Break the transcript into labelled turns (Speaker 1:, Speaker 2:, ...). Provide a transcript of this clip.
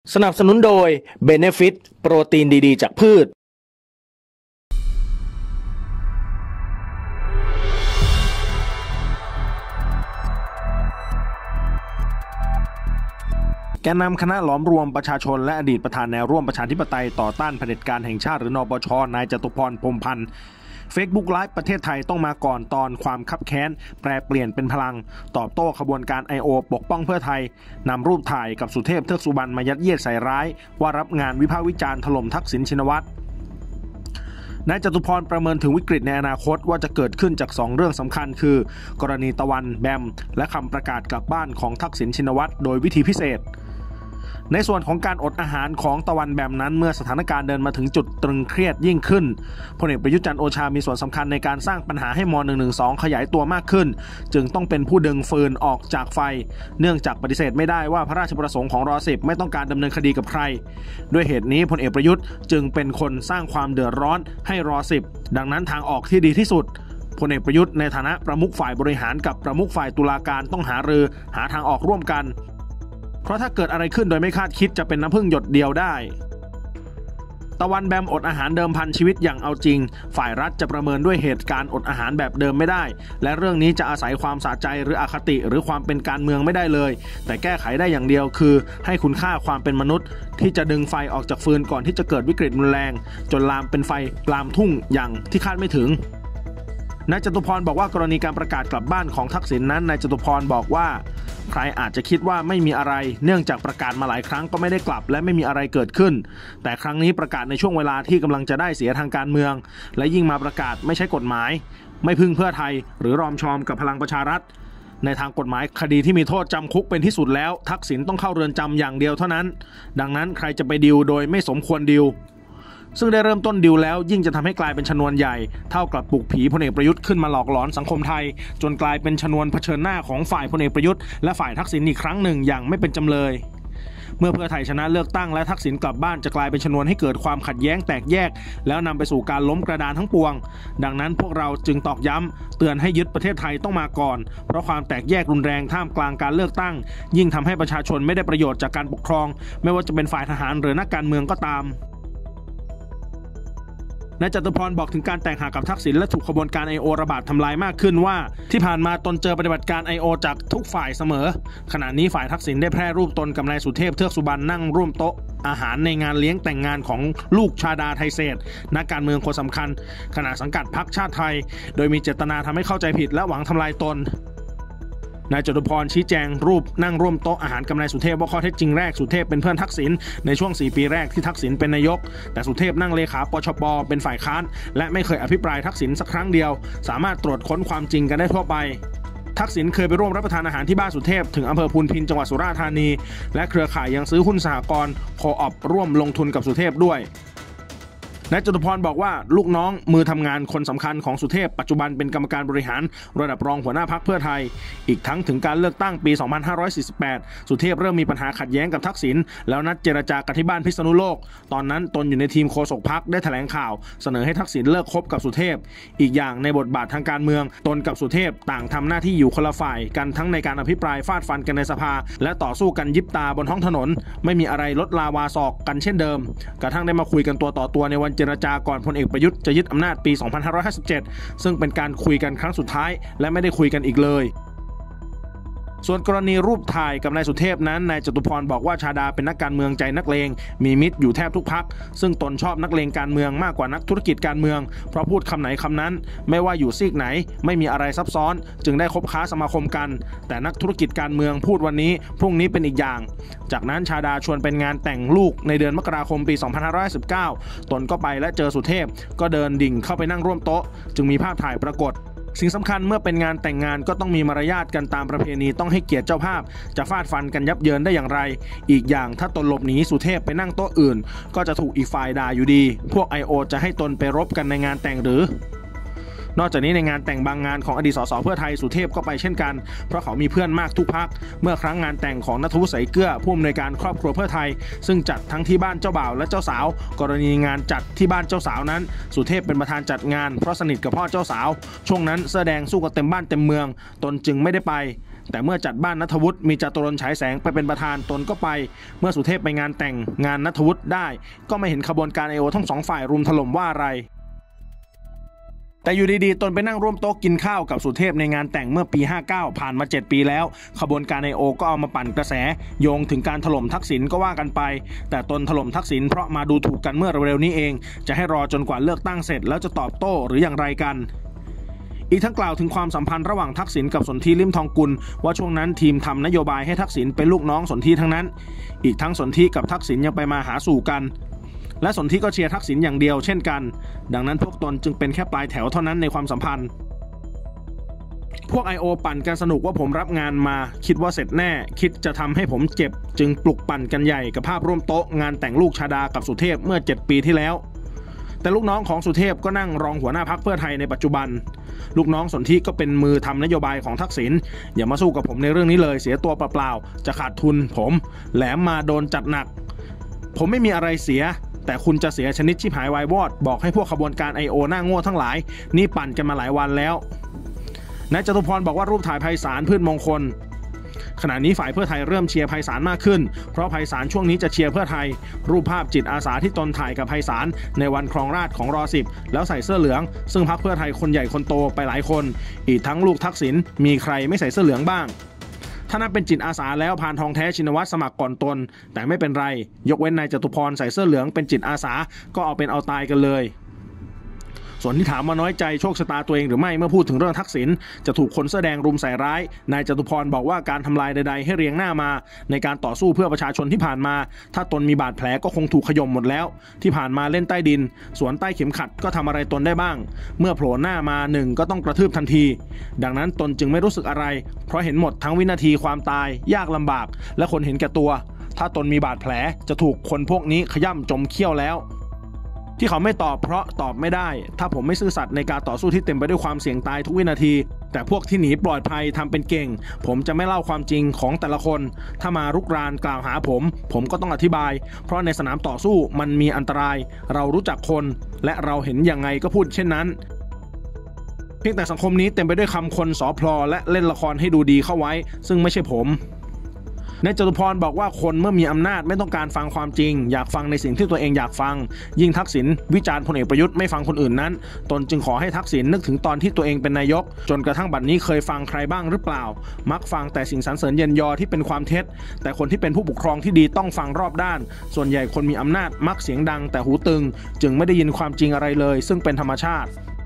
Speaker 1: สนับสนุนโดย Benefit โปรตีนดีๆจากพืชแกนนำคณะหลอมรวมประชาชนและอดีตประธานแนวร่วมประชาธิปไตยต่อต้านเผด็จการแห่งชาติหรือนปช.นายจตุพร พรหมพันธ์ Facebook Live ประเทศไทยต้องมาก่อนตอนความคับแค้นแปรเปลี่ยนเป็นพลังตอบโต้ขบวนการ I.O. ปกป้องเพื่อไทยนำรูปถ่ายกับสุเทพเทือกสุบรรณมายัดเยียดใส่ร้ายว่ารับงานวิพากษ์วิจารณ์ถล่มทักษิณชินวัตรนายจตุพรประเมินถึงวิกฤตในอนาคตว่าจะเกิดขึ้นจาก2เรื่องสำคัญคือกรณีตะวันแบมและคำประกาศกลับบ้านของทักษิณชินวัตรโดยวิธีพิเศษในส่วนของการอดอาหารของตะวันแบมนั้นเมื่อสถานการณ์เดินมาถึงจุดตรึงเครียดยิ่งขึ้นพลเอกประยุทธ์จันทร์โอชามีส่วนสำคัญในการสร้างปัญหาให้ม.112 ขยายตัวมากขึ้นจึงต้องเป็นผู้ดึงฟืนออกจากไฟเนื่องจากปฏิเสธไม่ได้ว่าพระราชประสงค์ของร.10 ไม่ต้องการดำเนินคดีกับใครด้วยเหตุนี้พลเอกประยุทธ์จึงเป็นคนสร้างความเดือดร้อนให้ร.10 ดังนั้นทางออกที่ดีที่สุดพลเอกประยุทธ์ในฐานะประมุขฝ่ายบริหารกับประมุขฝ่ายตุลาการต้องหารือหาทางออกร่วมกันเพราะถ้าเกิดอะไรขึ้นโดยไม่คาดคิดจะเป็นน้ำพึ่งหยดเดียวได้ตะวันแบมอดอาหารเดิมพันชีวิตอย่างเอาจริงฝ่ายรัฐจะประเมินด้วยเหตุการณ์อดอาหารแบบเดิมไม่ได้และเรื่องนี้จะอาศัยความสะใจหรืออคติหรือความเป็นการเมืองไม่ได้เลยแต่แก้ไขได้อย่างเดียวคือให้คุณค่าความเป็นมนุษย์ที่จะดึงไฟออกจากฟืนก่อนที่จะเกิดวิกฤตรุนแรงจนลามเป็นไฟลามทุ่งอย่างที่คาดไม่ถึงนายจตุพรบอกว่ากรณีการประกาศกลับบ้านของทักษิณนั้นนายจตุพรบอกว่าใครอาจจะคิดว่าไม่มีอะไรเนื่องจากประกาศมาหลายครั้งก็ไม่ได้กลับและไม่มีอะไรเกิดขึ้นแต่ครั้งนี้ประกาศในช่วงเวลาที่กำลังจะได้เสียทางการเมืองและยิ่งมาประกาศไม่ใช่กฎหมายไม่พึ่งเพื่อไทยหรือรอมชอมกับพลังประชารัฐในทางกฎหมายคดีที่มีโทษจำคุกเป็นที่สุดแล้วทักษิณต้องเข้าเรือนจำอย่างเดียวเท่านั้นดังนั้นใครจะไปดิวโดยไม่สมควรดิวซึ่งได้เริ่มต้นดิวแล้วยิ่งจะทำให้กลายเป็นชนวนใหญ่เท่ากับปลุกผีพลเอกประยุทธ์ขึ้นมาหลอกหลอนสังคมไทยจนกลายเป็นชนวนเผชิญหน้าของฝ่ายพลเอกประยุทธ์และฝ่ายทักษิณอีกครั้งหนึ่งอย่างไม่เป็นจำเลยเมื่อเพื่อไทยชนะเลือกตั้งและทักษิณกลับบ้านจะกลายเป็นชนวนให้เกิดความขัดแย้งแตกแยกแล้วนำไปสู่การล้มกระดานทั้งปวงดังนั้นพวกเราจึงตอกย้ำเตือนให้ยึดประเทศไทยต้องมาก่อนเพราะความแตกแยกรุนแรงท่ามกลางการเลือกตั้งยิ่งทำให้ประชาชนไม่ได้ประโยชน์จากการปกครองไม่ว่าจะเป็นฝ่ายทหารหรือนักการเมืองก็ตามนายจตุพรบอกถึงการแตกหักกับทักษิณและถูกขบวนการ I.O. ระบาดทำลายมากขึ้นว่าที่ผ่านมาตนเจอปฏิบัติการ I.O. จากทุกฝ่ายเสมอขณะนี้ฝ่ายทักษิณได้แพร่รูปตนกับนายสุเทพเทือกสุบรรณนั่งร่วมโต๊ะอาหารในงานเลี้ยงแต่งงานของลูกชาดาไทเศษนักการเมืองคนสำคัญขณะสังกัดพรรคชาติไทยโดยมีเจตนาทำให้เข้าใจผิดและหวังทำลายตนนายจตุพรชี้แจงรูปนั่งร่วมโต๊ะอาหารกับนายสุเทพว่าข้อเท็จจริงแรกสุเทพเป็นเพื่อนทักษิณในช่วง4ปีแรกที่ทักษิณเป็นนายกแต่สุเทพนั่งเลขาปชปเป็นฝ่ายค้านและไม่เคยอภิปรายทักษิณสักครั้งเดียวสามารถตรวจค้นความจริงกันได้ทั่วไปทักษิณเคยไปร่วมรับประทานอาหารที่บ้านสุเทพถึงอำเภอพูนพินจังหวัดสุราษฎร์ธานีและเครือข่ายยังซื้อหุ้นสหกรณ์โคออปร่วมลงทุนกับสุเทพด้วยนายจตุพรบอกว่าลูกน้องมือทำงานคนสำคัญของสุเทพปัจจุบันเป็นกรรมการบริหารระดับรองหัวหน้าพรรคเพื่อไทยอีกทั้งถึงการเลือกตั้งปี 2548 สุเทพเริ่มมีปัญหาขัดแย้งกับทักษิณแล้วนัดเจรจากันที่บ้านพิษณุโลกตอนนั้นตนอยู่ในทีมโฆษกพรรคได้แถลงข่าวเสนอให้ทักษิณเลิกคบกับสุเทพอีกอย่างในบทบาททางการเมืองตนกับสุเทพต่างทำหน้าที่อยู่คนละฝ่ายกันทั้งในการอภิปรายฟาดฟันกันในสภาและต่อสู้กันยิบตาบนท้องถนนไม่มีอะไรลดลาวาศอกกันเช่นเดิมกระทั่งได้มาคุยกันตัวต่อตัวในวันเจรจาก่อนพลเอกประยุทธ์จะยึดอำนาจปี 2557 ซึ่งเป็นการคุยกันครั้งสุดท้ายและไม่ได้คุยกันอีกเลยส่วนกรณีรูปถ่ายกับนายสุเทพนั้นนายจตุพรบอกว่าชาดาเป็นนักการเมืองใจนักเลงมีมิตรอยู่แทบทุกพรรคซึ่งตนชอบนักเลงการเมืองมากกว่านักธุรกิจการเมืองเพราะพูดคำไหนคำนั้นไม่ว่าอยู่ซีกไหนไม่มีอะไรซับซ้อนจึงได้คบค้าสมาคมกันแต่นักธุรกิจการเมืองพูดวันนี้พรุ่งนี้เป็นอีกอย่างจากนั้นชาดาชวนเป็นงานแต่งลูกในเดือนมกราคมปี 2519 ตนก็ไปและเจอสุเทพก็เดินดิ่งเข้าไปนั่งร่วมโต๊ะจึงมีภาพถ่ายปรากฏสิ่งสำคัญเมื่อเป็นงานแต่งงานก็ต้องมีมารยาทกันตามประเพณีต้องให้เกียรติเจ้าภาพจะฟาดฟันกันยับเยินได้อย่างไรอีกอย่างถ้าตนหลบหนีสุเทพไปนั่งโต๊ะอื่นก็จะถูกอีกฝ่ายด่าอยู่ดีพวก I.O. จะให้ตนไปรบกันในงานแต่งหรือนอกจากนี้ในงานแต่งบางงานของอดีตสสเพื่อไทยสุเทพก็ไปเช่นกันเพราะเขามีเพื่อนมากทุกพรรคเมื่อครั้งงานแต่งของณัฐวุฒิ ใสเกลือผู้อำนวยการครอบครัวเพื่อไทยซึ่งจัดทั้งที่บ้านเจ้าบ่าวและเจ้าสาวกรณีงานจัดที่บ้านเจ้าสาวนั้นสุเทพเป็นประธานจัดงานเพราะสนิทกับพ่อเจ้าสาวช่วงนั้นเสื้อแดงสู้กันเต็มบ้านเต็มเมืองตนจึงไม่ได้ไปแต่เมื่อจัดบ้านณัฐวุฒิมีจตุรนต์ฉายแสงไปเป็นประธานตนก็ไปเมื่อสุเทพไปงานแต่งงานณัฐวุฒิได้ก็ไม่เห็นขบวนการ IO ทั้ง2ฝ่ายรุมถล่มว่าอะไรแต่อยู่ดีๆตนไปนั่งร่วมโต๊ะกินข้าวกับสุเทพในงานแต่งเมื่อปี59ผ่านมา7ปีแล้วขบวนการ IO ก็เอามาปั่นกระแสโยงถึงการถล่มทักษิณก็ว่ากันไปแต่ตนถล่มทักษิณเพราะมาดูถูกกันเมื่อเร็วๆนี้เองจะให้รอจนกว่าเลือกตั้งเสร็จแล้วจะตอบโต้หรืออย่างไรกันอีกทั้งกล่าวถึงความสัมพันธ์ระหว่างทักษิณกับสนธิลิ้มทองกุลว่าช่วงนั้นทีมทำนโยบายให้ทักษิณเป็นลูกน้องสนธิทั้งนั้นอีกทั้งสนธิกับทักษิณยังไปมาหาสู่กันและสนธิก็เชียร์ทักษิณอย่างเดียวเช่นกันดังนั้นพวกตนจึงเป็นแค่ปลายแถวเท่านั้นในความสัมพันธ์พวก IO ปั่นกันสนุกว่าผมรับงานมาคิดว่าเสร็จแน่คิดจะทำให้ผมเจ็บจึงปลุกปั่นกันใหญ่กับภาพร่วมโต๊ะงานแต่งลูกชาดากับสุเทพเมื่อ7ปีที่แล้วแต่ลูกน้องของสุเทพก็นั่งรองหัวหน้าพรรคเพื่อไทยในปัจจุบันลูกน้องสนธิก็เป็นมือทำนโยบายของทักษิณอย่ามาสู้กับผมในเรื่องนี้เลยเสียตัวเปล่าๆจะขาดทุนผมแหลมมาโดนจัดหนักผมไม่มีอะไรเสียแต่คุณจะเสียชนิดชิบหายวายวอดบอกให้พวกขบวนการ IO หน้าโง่ทั้งหลายนี่ปั่นกันมาหลายวันแล้วนายจตุพรบอกว่ารูปถ่ายไพศาลพืชมงคลขณะนี้ฝ่ายเพื่อไทยเริ่มเชียร์ไพศาลมากขึ้นเพราะไพศาลช่วงนี้จะเชียร์เพื่อไทยรูปภาพจิตอาสาที่ตนถ่ายกับไพศาลในวันครองราชย์ของร.10 แล้วใส่เสื้อเหลืองซึ่งพรรคเพื่อไทยคนใหญ่คนโตไปหลายคนอีกทั้งลูกทักษิณมีใครไม่ใส่เสื้อเหลืองบ้างถ้านับเป็นจิตอาสาแล้วพานทองแท้ชินวัตรสมัครก่อนตนแต่ไม่เป็นไรยกเว้นนายจตุพรใส่เสื้อเหลืองเป็นจิตอาสาก็เอาเป็นเอาตายกันเลยส่วนที่ถามมาน้อยใจโชคชะตาตัวเองหรือไม่เมื่อพูดถึงเรื่องทักษิณจะถูกคนเสื้อแดงรุมใส่ร้ายนายจตุพรบอกว่าการทำลายใดๆให้เรียงหน้ามาในการต่อสู้เพื่อประชาชนที่ผ่านมาถ้าตนมีบาดแผลก็คงถูกขย่มหมดแล้วที่ผ่านมาเล่นใต้ดินสวนใต้เข็มขัดก็ทำอะไรตนได้บ้างเมื่อโผล่หน้ามา1ก็ต้องกระทืบทันทีดังนั้นตนจึงไม่รู้สึกอะไรเพราะเห็นหมดทั้งวินาทีความตายยากลำบากและคนเห็นแก่ตัวถ้าตนมีบาดแผลจะถูกคนพวกนี้ขย่ำจมเขี้ยวแล้วที่เขาไม่ตอบเพราะตอบไม่ได้ถ้าผมไม่ซื่อสัตย์ในการต่อสู้ที่เต็มไปด้วยความเสี่ยงตายทุกวินาทีแต่พวกที่หนีปลอดภัยทำเป็นเก่งผมจะไม่เล่าความจริงของแต่ละคนถ้ามารุกรานกล่าวหาผมก็ต้องอธิบายเพราะในสนามต่อสู้มันมีอันตรายเรารู้จักคนและเราเห็นยังไงก็พูดเช่นนั้นเพียงแต่สังคมนี้เต็มไปด้วยคำคนสอพลอและเล่นละครให้ดูดีเข้าไว้ซึ่งไม่ใช่ผมนายจตุพรบอกว่าคนเมื่อมีอำนาจไม่ต้องการฟังความจริงอยากฟังในสิ่งที่ตัวเองอยากฟังยิ่งทักษิณวิจารณ์พลเอกประยุทธ์ไม่ฟังคนอื่นนั้นตนจึงขอให้ทักษิณนึกถึงตอนที่ตัวเองเป็นนายกจนกระทั่งบัดนี้เคยฟังใครบ้างหรือเปล่ามักฟังแต่สิ่งสรรเสริญเยินยอที่เป็นความเท็จแต่คนที่เป็นผู้ปกครองที่ดีต้องฟังรอบด้านส่วนใหญ่คนมีอำนาจมักเสียงดังแต่หูตึงจึงไม่ได้ยินความจริงอะไรเลยซึ่งเป็นธรรมชาติ